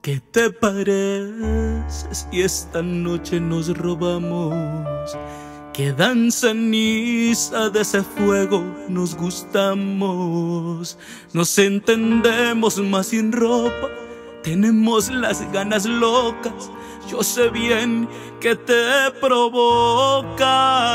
¿Qué te parece si esta noche nos robamos? Quedan cenizas de ese fuego, nos gustamos, nos entendemos más sin ropa, tenemos las ganas locas, yo sé bien que te provoca.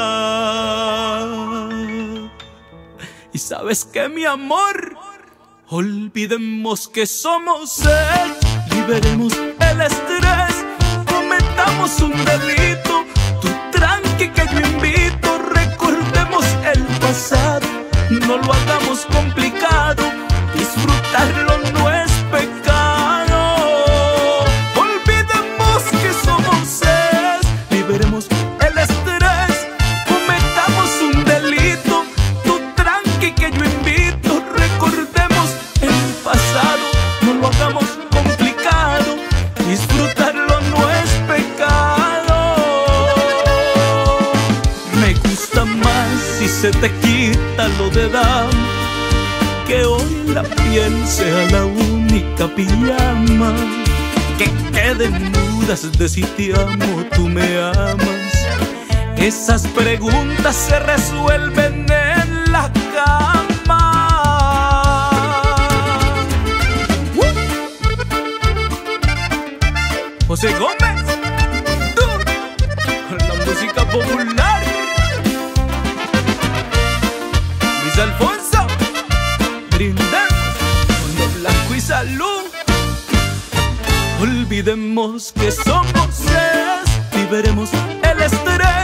Y sabes que mi amor, olvidemos que somos liberemos el estrés, cometamos un delito, tú tranqui que yo invito, recordemos el pasado, no lo hagamos complicado, disfrutarlo no es pecado. Olvidemos que somos liberemos el estrés, cometamos un delito, tú tranqui que yo invito, recordemos el pasado, no lo hagamos complicado, disfrutarlo no es pecado. Me gusta más si se te quita lo de dama, que hoy la piel sea la única pijama, que queden dudas de si te amo, tú me amas. Esas preguntas se resuelven en la cama. José Gómez, tú, con la música popular. Luis Alfonso, brindemos con lo blanco y salud. Olvidemos que somos liberemos el estrés,